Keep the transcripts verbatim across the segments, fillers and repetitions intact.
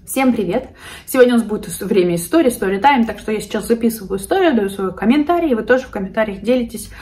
Всем привет! Сегодня у нас будет время истории, story time, так что я сейчас записываю историю, даю свой комментарий, и вы тоже в комментариях делитесь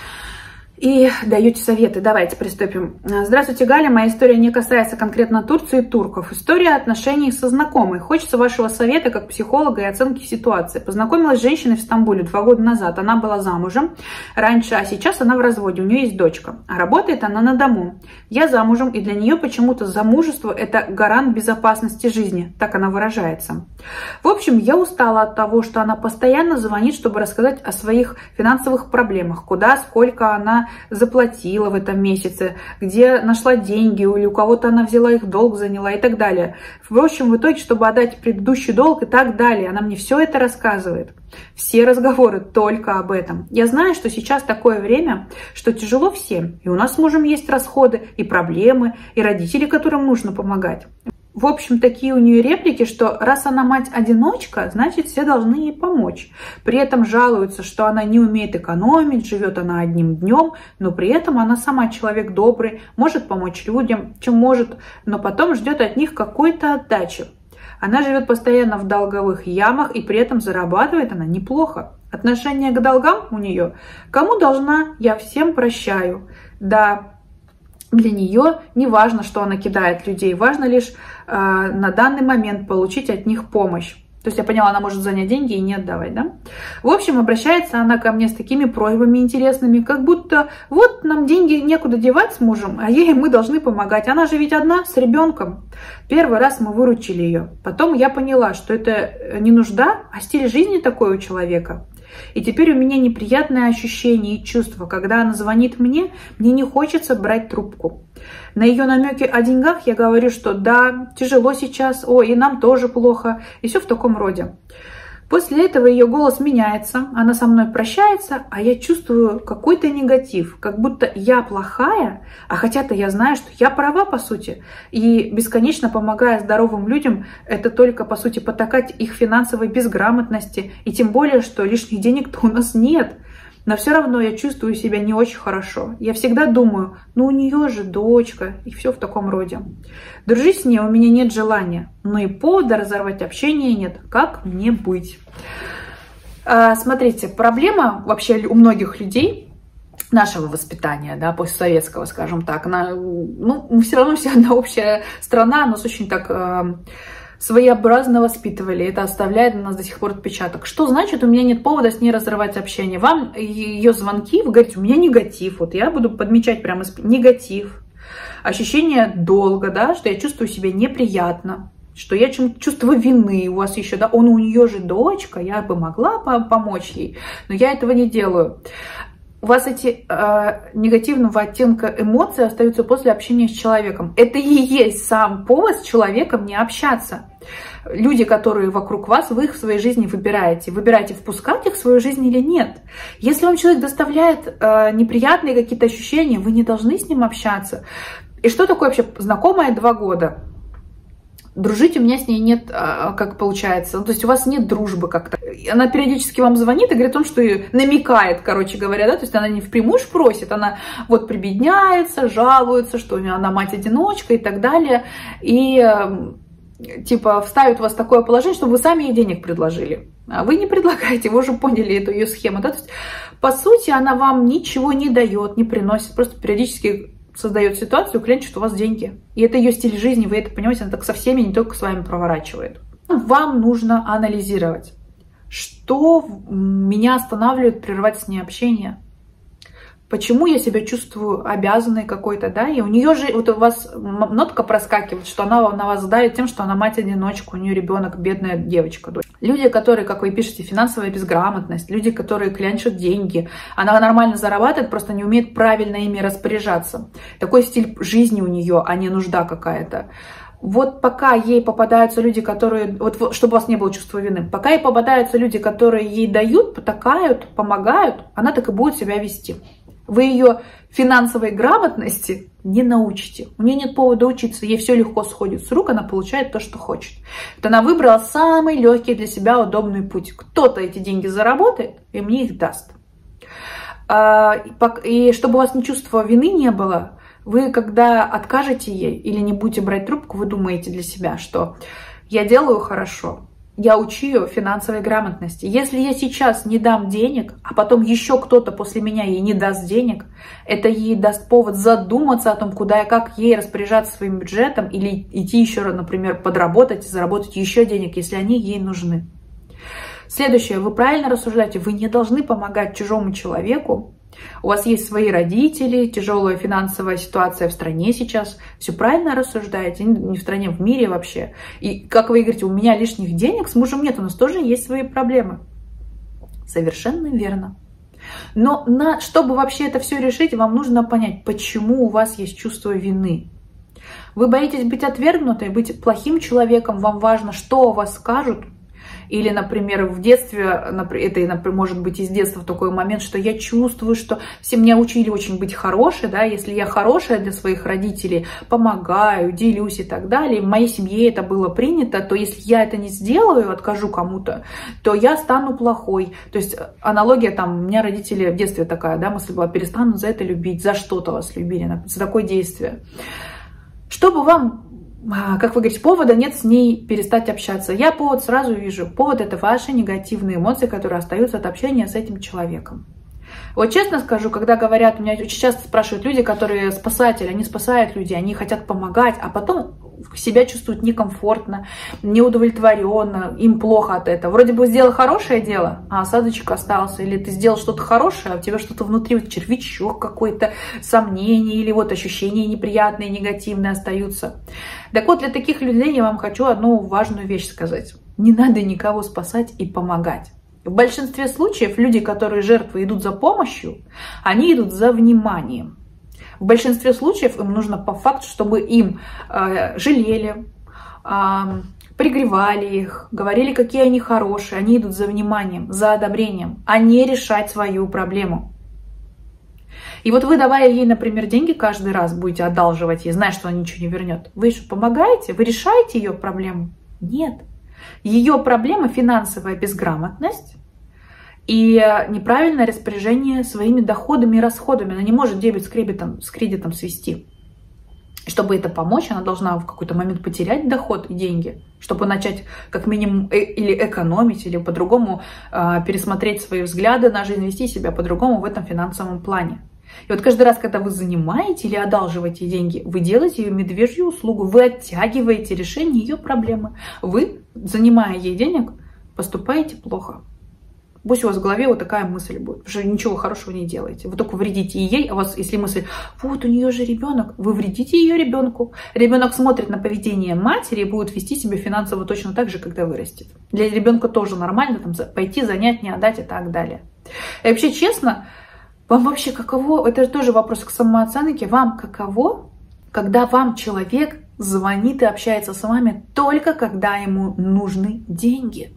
и даете советы. Давайте приступим. Здравствуйте, Галя. Моя история не касается конкретно Турции и турков. История отношений со знакомой. Хочется вашего совета как психолога и оценки ситуации. Познакомилась с женщиной в Стамбуле два года назад. Она была замужем раньше, а сейчас она в разводе. У нее есть дочка. А работает она на дому. Я замужем, и для нее почему-то замужество – это гарант безопасности жизни. Так она выражается. В общем, я устала от того, что она постоянно звонит, чтобы рассказать о своих финансовых проблемах. Куда, сколько она заплатила в этом месяце, где нашла деньги, или у кого-то она взяла их долг, заняла и так далее. В общем, в итоге, чтобы отдать предыдущий долг и так далее. Она мне все это рассказывает. Все разговоры только об этом. Я знаю, что сейчас такое время, что тяжело всем. И у нас с мужем есть расходы, и проблемы, и родители, которым нужно помогать. В общем, такие у нее реплики, что раз она мать-одиночка, значит, все должны ей помочь. При этом жалуются, что она не умеет экономить, живет она одним днем, но при этом она сама человек добрый, может помочь людям, чем может, но потом ждет от них какой-то отдачи. Она живет постоянно в долговых ямах, и при этом зарабатывает она неплохо. Отношение к долгам у нее: кому должна, я всем прощаю. Да, для нее не важно, что она кидает людей, важно лишь э, на данный момент получить от них помощь. То есть я поняла, она может занять деньги и не отдавать, да? В общем, обращается она ко мне с такими просьбами интересными, как будто вот нам деньги некуда девать с мужем, а ей мы должны помогать. Она же ведь одна, с ребенком. Первый раз мы выручили ее. Потом я поняла, что это не нужда, а стиль жизни такой у человека. И теперь у меня неприятное ощущение и чувство, когда она звонит мне, мне не хочется брать трубку. На ее намеки о деньгах я говорю, что да, тяжело сейчас, ой, и нам тоже плохо, и все в таком роде. После этого ее голос меняется, она со мной прощается, а я чувствую какой-то негатив, как будто я плохая, а хотя-то я знаю, что я права по сути. И бесконечно помогая здоровым людям, это только по сути потакать их финансовой безграмотности, и тем более, что лишних денег-то у нас нет. Но все равно я чувствую себя не очень хорошо. Я всегда думаю, ну у нее же дочка, и все в таком роде. Дружить с ней у меня нет желания, но и повода разорвать общение нет. Как мне быть? А, смотрите, проблема вообще у многих людей нашего воспитания, да, постсоветского, скажем так, она, ну, мы все равно все одна общая страна, нас очень так э, своеобразно воспитывали, это оставляет на нас до сих пор отпечаток. Что значит, у меня нет повода с ней разрывать общение? Вам ее звонки, вы говорите, у меня негатив, вот я буду подмечать прямо негатив, ощущение долга, да, что я чувствую себя неприятно, что я чувствую вины у вас еще, да, он у нее же дочка, я бы могла помочь ей, но я этого не делаю. У вас эти э, негативного оттенка эмоции остаются после общения с человеком. Это и есть сам повод с человеком не общаться. Люди, которые вокруг вас, вы их в своей жизни выбираете. Выбираете, впускать их в свою жизнь или нет. Если вам человек доставляет э, неприятные какие-то ощущения, вы не должны с ним общаться. И что такое вообще знакомая два года? Дружить у меня с ней нет, как получается. Ну, то есть у вас нет дружбы как-то. Она периодически вам звонит и говорит о том, что намекает, короче говоря, да, то есть она не впрямую просит, она вот прибедняется, жалуется, что она мать-одиночка и так далее. И типа вставит вас в такое положение, чтобы вы сами ей денег предложили. А вы не предлагаете, вы уже поняли эту ее схему. Да? То есть, по сути, она вам ничего не дает, не приносит, просто периодически создает ситуацию, клянчит у вас деньги. И это ее стиль жизни, вы это понимаете, она так со всеми, не только с вами проворачивает. Вам нужно анализировать, что меня останавливает прервать с ней общение. Почему я себя чувствую обязанной какой-то, да, и у нее же, вот у вас нотка проскакивает, что она на вас давит тем, что она мать-одиночка, у нее ребенок, бедная девочка. Люди, которые, как вы пишете, финансовая безграмотность, люди, которые клянчат деньги, она нормально зарабатывает, просто не умеет правильно ими распоряжаться. Такой стиль жизни у нее, а не нужда какая-то. Вот пока ей попадаются люди, которые, вот чтобы у вас не было чувства вины, пока ей попадаются люди, которые ей дают, потакают, помогают, она так и будет себя вести. Вы ее финансовой грамотности не научите. У нее нет повода учиться, ей все легко сходит с рук, она получает то, что хочет. Вот она выбрала самый легкий для себя удобный путь. Кто-то эти деньги заработает и мне их даст. И чтобы у вас ни чувства вины не было, вы когда откажете ей или не будете брать трубку, вы думаете для себя, что я делаю хорошо. Я учу ее финансовой грамотности. Если я сейчас не дам денег, а потом еще кто-то после меня ей не даст денег, это ей даст повод задуматься о том, куда и как ей распоряжаться своим бюджетом или идти еще раз, например, подработать и заработать еще денег, если они ей нужны. Следующее. Вы правильно рассуждаете. Вы не должны помогать чужому человеку. У вас есть свои родители, тяжелая финансовая ситуация в стране сейчас. Все правильно рассуждаете, не в стране, в мире вообще. И как вы говорите, у меня лишних денег, с мужем нет, у нас тоже есть свои проблемы. Совершенно верно. Но на, чтобы вообще это все решить, вам нужно понять, почему у вас есть чувство вины. Вы боитесь быть отвергнутой, быть плохим человеком, вам важно, что о вас скажут. Или, например, в детстве, это может быть из детства такой момент, что я чувствую, что все меня учили очень быть хорошей, да, если я хорошая для своих родителей, помогаю, делюсь и так далее, в моей семье это было принято, то если я это не сделаю, откажу кому-то, то я стану плохой. То есть аналогия там, у меня родители в детстве такая, да, мысль была, перестанут за это любить, за что-то вас любили, за такое действие. Чтобы вам, как вы говорите, повода нет с ней перестать общаться. Я повод сразу вижу. Повод — это ваши негативные эмоции, которые остаются от общения с этим человеком. Вот честно скажу, когда говорят, меня очень часто спрашивают люди, которые спасатели, они спасают людей, они хотят помогать, а потом себя чувствуют некомфортно, неудовлетворенно, им плохо от этого. Вроде бы сделал хорошее дело, а осадочек остался. Или ты сделал что-то хорошее, а у тебя что-то внутри, вот червячок какой-то, сомнение, или вот ощущения неприятные, негативные остаются. Так вот, для таких людей я вам хочу одну важную вещь сказать. Не надо никого спасать и помогать. В большинстве случаев люди, которые жертвы, идут за помощью, они идут за вниманием. В большинстве случаев им нужно по факту, чтобы им э, жалели, э, пригревали их, говорили, какие они хорошие. Они идут за вниманием, за одобрением, а не решать свою проблему. И вот вы, давая ей, например, деньги каждый раз, будете одалживать ей, зная, что она ничего не вернет. Вы же помогаете? Вы решаете ее проблему? Нет. Ее проблема — финансовая безграмотность и неправильное распоряжение своими доходами и расходами. Она не может дебет с кредитом, с кредитом свести. И чтобы это помочь, она должна в какой-то момент потерять доход и деньги, чтобы начать как минимум э или экономить, или по-другому э пересмотреть свои взгляды на жизнь, вести себя по-другому в этом финансовом плане. И вот каждый раз, когда вы занимаете или одалживаете деньги, вы делаете ее медвежью услугу, вы оттягиваете решение ее проблемы. Вы, занимая ей денег, поступаете плохо. Пусть у вас в голове вот такая мысль будет, потому что ничего хорошего не делаете. Вы только вредите ей, а у вас, если мысль, вот у нее же ребенок, вы вредите ее ребенку. Ребенок смотрит на поведение матери и будет вести себя финансово точно так же, когда вырастет. Для ребенка тоже нормально там, пойти, занять, не отдать и так далее. И вообще, честно, вам вообще каково, это тоже вопрос к самооценке, вам каково, когда вам человек звонит и общается с вами только когда ему нужны деньги?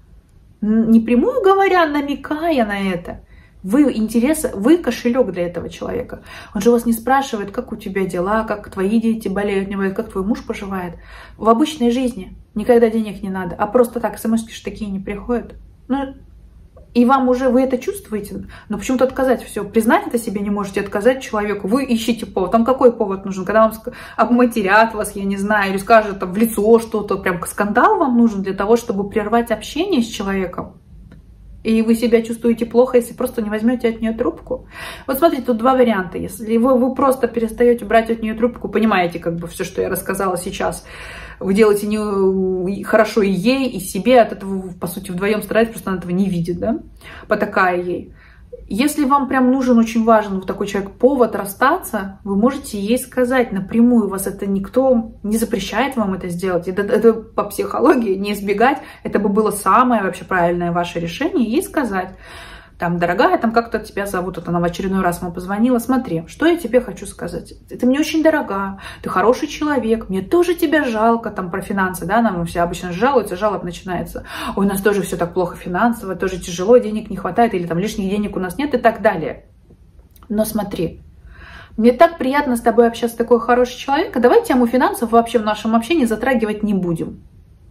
Не прямую говоря, намекая на это. Вы интерес, вы кошелек для этого человека. Он же вас не спрашивает, как у тебя дела, как твои дети болеют, не болеют, как твой муж поживает. В обычной жизни никогда денег не надо, а просто так, смс-ки же такие не приходят. Ну, и вам уже, вы это чувствуете, но почему-то отказать все, признать это себе не можете, отказать человеку, вы ищете повод. Там какой повод нужен? Когда вам обматерят вас, я не знаю, или скажут там в лицо что-то, прям скандал вам нужен для того, чтобы прервать общение с человеком. И вы себя чувствуете плохо, если просто не возьмете от нее трубку. Вот смотрите, тут два варианта. Если вы, вы просто перестаете брать от нее трубку, понимаете, как бы все, что я рассказала сейчас, вы делаете не хорошо и ей, и себе, от этого, по сути, вдвоем стараетесь, просто она этого не видит, да, потакая ей. Если вам прям нужен, очень важен вот такой человек, повод расстаться, вы можете ей сказать напрямую, вас это никто не запрещает вам это сделать. Это, это по психологии не избегать, это бы было самое вообще правильное ваше решение, ей сказать. Там, дорогая, там как-то тебя зовут, вот она в очередной раз ему позвонила, смотри, что я тебе хочу сказать. Ты мне очень дорога, ты хороший человек, мне тоже тебя жалко, там про финансы, да, нам все обычно жалуются, жалоб начинается. Ой, у нас тоже все так плохо финансово, тоже тяжело, денег не хватает, или там лишних денег у нас нет и так далее. Но смотри, мне так приятно с тобой общаться, такой хороший человек, давай тему финансов вообще в нашем общении затрагивать не будем.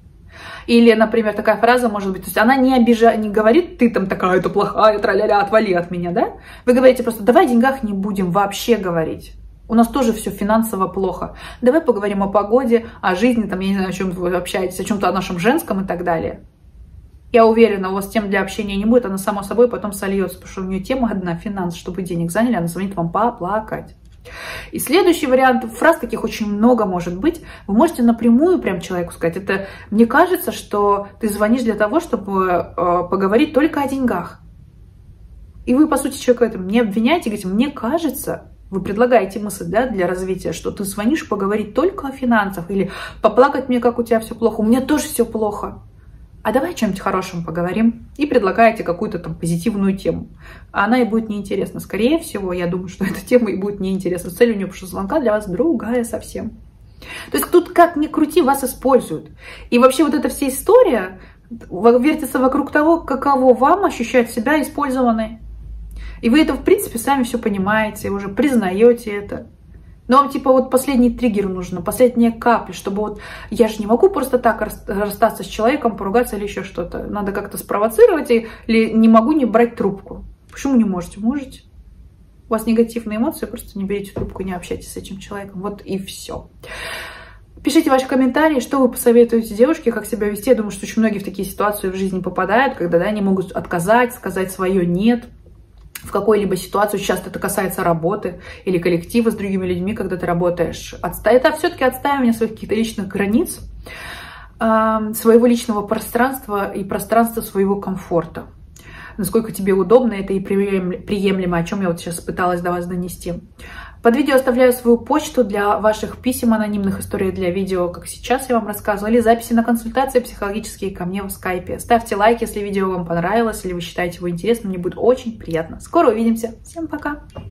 Или, например, такая фраза может быть, то есть она не обижает, не говорит, ты там такая, это плохая, тра-ля-ля, отвали от меня, да? Вы говорите просто, давай о деньгах не будем вообще говорить. У нас тоже все финансово плохо. Давай поговорим о погоде, о жизни, там, я не знаю, о чем вы общаетесь, о чем-то о нашем женском и так далее. Я уверена, у вас тем для общения не будет, она само собой потом сольется, потому что у нее тема одна, финансы, чтобы денег заняли, она звонит вам поплакать. И следующий вариант, фраз таких очень много может быть, вы можете напрямую прям человеку сказать, это мне кажется, что ты звонишь для того, чтобы э, поговорить только о деньгах. И вы, по сути, человека это не обвиняете, говорите, мне кажется, вы предлагаете мысль, да, для развития, что ты звонишь поговорить только о финансах, или поплакать мне, как у тебя все плохо, у меня тоже все плохо. А давай о чем-нибудь хорошем поговорим. И предлагаете какую-то там позитивную тему. А она и будет неинтересна. Скорее всего, я думаю, что эта тема и будет неинтересна. Цель у нее, потому что звонка для вас другая совсем. То есть тут как ни крути, вас используют. И вообще вот эта вся история вертится вокруг того, каково вам ощущать себя использованной. И вы это, в принципе, сами все понимаете, уже признаете это. Но вам типа вот последний триггер нужно, последняя капля, чтобы вот я же не могу просто так расстаться с человеком, поругаться или еще что-то. Надо как-то спровоцировать, или не могу не брать трубку. Почему не можете? Можете. У вас негативные эмоции, просто не берите трубку, не общайтесь с этим человеком. Вот и все. Пишите ваши комментарии, что вы посоветуете девушке, как себя вести. Я думаю, что очень многие в такие ситуации в жизни попадают, когда да, они могут отказать, сказать свое «нет». В какой-либо ситуации, часто это касается работы или коллектива с другими людьми, когда ты работаешь. Это все-таки отстаивание своих каких-то личных границ, своего личного пространства и пространства своего комфорта. Насколько тебе удобно это и приемлемо, о чем я вот сейчас пыталась до вас донести. Под видео оставляю свою почту для ваших писем, анонимных историй для видео, как сейчас я вам рассказывала, или записи на консультации психологические ко мне в скайпе. Ставьте лайк, если видео вам понравилось, или вы считаете его интересным, мне будет очень приятно. Скоро увидимся. Всем пока!